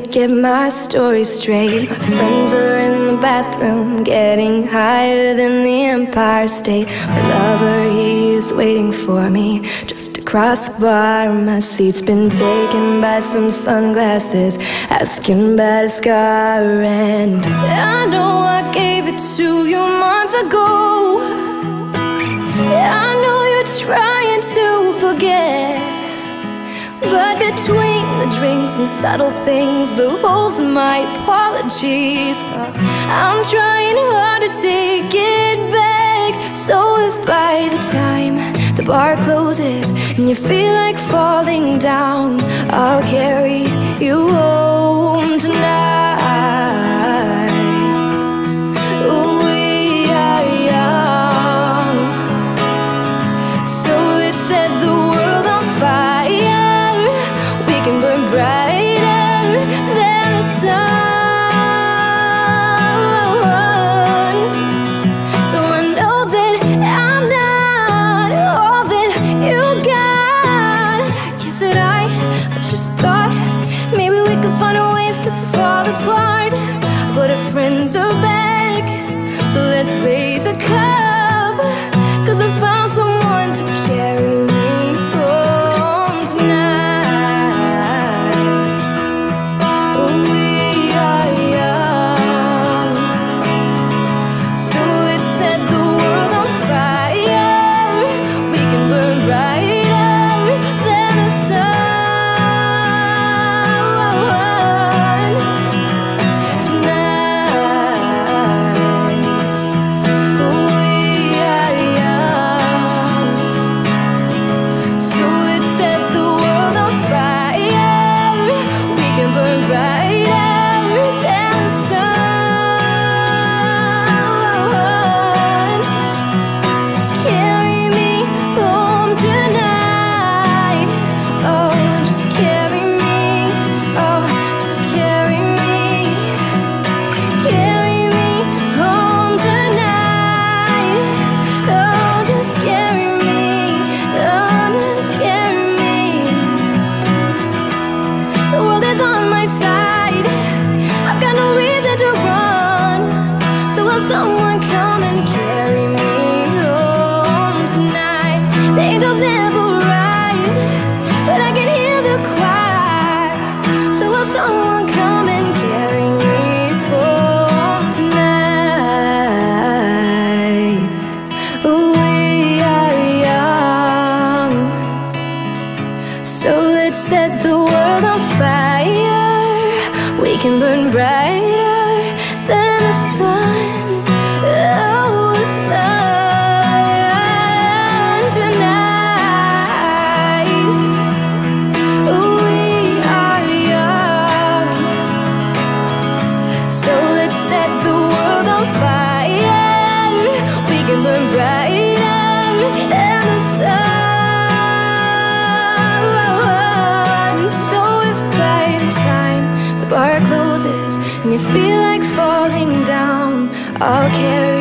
get my story straight. My friends are in the bathroom, getting higher than the Empire State. My lover, he's waiting for me just across the bar. My seat's been taken by some sunglasses, asking about a scar. And I know I gave it to you months ago. I know you're trying to forget, but between the drinks and subtle things, the holes in my apologies, I'm trying hard to take it back. So if by the time the bar closes and you feel like falling down, I'll carry you home tonight. We are young, so let's set the world on fire. We can burn brighter than the sun. So I know that I'm not all that you got. I guess that I just thought maybe we could find a ways to fall apart, but our friends are back, so let's raise a cup, 'cause I found someone to carry me home tonight. We are young, so let's set the world on fire. We can burn brighter than the sun tonight. We are young, so let's set the world on fire. We can burn brighter than the sun. Carry me home tonight. Oh, just carry me. Oh, just carry me. Carry me home tonight. Oh, just carry me. Oh, just carry me. The world is on my side. I've got no reason to run. So will someone come and carry me home tonight? The angels never arrive, but I can hear the choir. So will someone come and carry me home tonight? We are young, so let's set the world on fire. We can burn brighter than the sun. Oh, the sun tonight. We are young, so let's set the world on fire. We can burn brighter than the sun. So if by the time the bar closes and you feel like falling down, I'll carry